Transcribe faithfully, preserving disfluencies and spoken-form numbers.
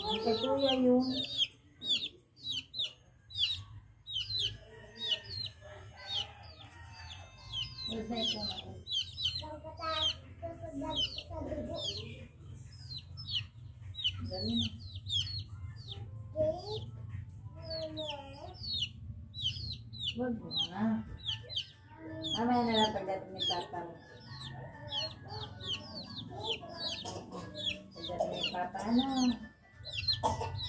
Kay kuya yun. Goodnight po na. Dali na. Wag mo na. Mamaya na lang pagdating ni Papa mo. Pagdating ni Papa, ano?